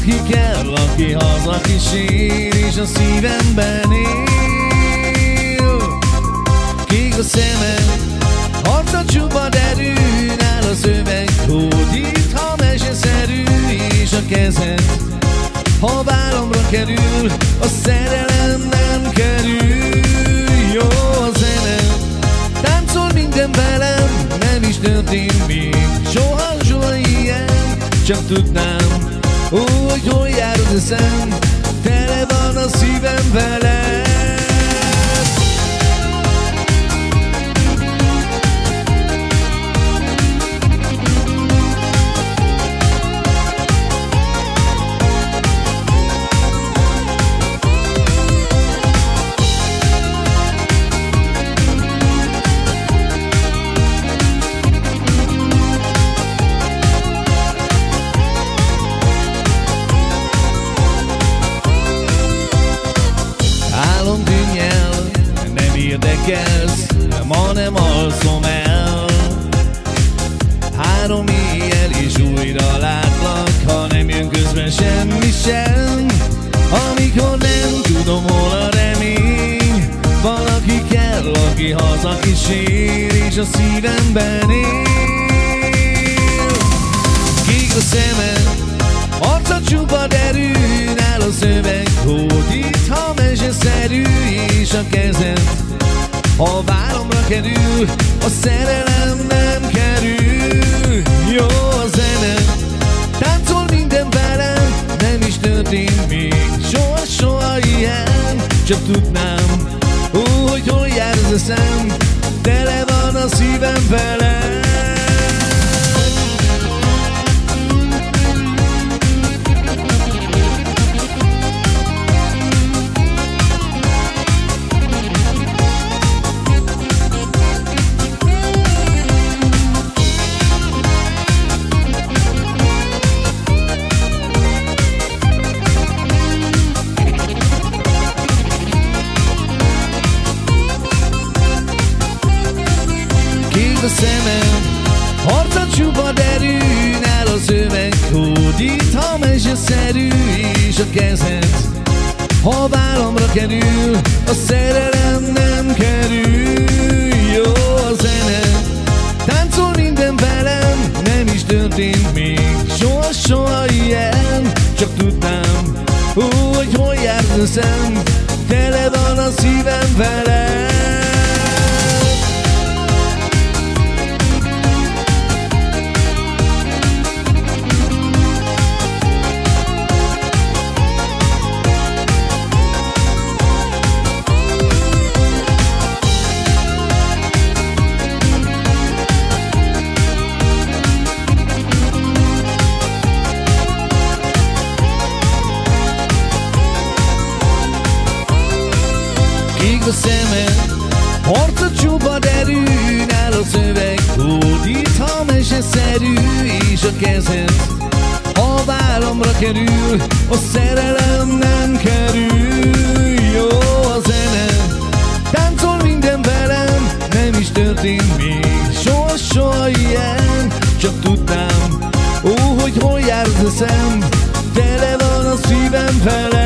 Valaki kell, aki haza kísér, és a szívemben él. Kék a szeme, harca csupa derű, áll a szöveg hódít, ha meseszerű, és a kezed, ha vállamra kerül, a szerelem nem kerül. Jó a zene, táncol minden velem, nem is történt még soha ilyen. Csak tudnám, hogy hol jár az eszem, tele van a szívem veled. Érdekelsz, ma nem alszom el. 3 éjjel és újra látlak, ha nem jön közben semmi sem. Amikor nem tudom, hol a remény, valaki kell, aki haza kísér, és a szívemben él. Kék a szeme, arca csupa derű, áll a szöveg hódít, ha meseszerű, és a kezed, ha vállamra kerül, a szerelem nem kerül. Jó a zene, táncol minden velem, nem is történt még soha ilyen. Csak tudnám, hogy hol jár az eszem, tele van a szívem veled. A szemem, arca csupa derű, áll a szöveg hódít, ha meseszerű, és a kezed, ha vállamra kerül, a szerelem nem kerül. Jó a zene, táncol minden velem, nem is történt még soha ilyen. Csak tudnám, hogy hol jár az eszem, tele van a szívem veled. A szeme, arca csupa derű, áll a szöveg hódít, ha meseszerű, és a kezed, ha vállamra kerül, a szerelem nem kerül. Jó a zene, táncol minden velem, nem is történt még soha ilyen. Csak tudnám, hogy hol jár az eszem, tele van a szívem veled.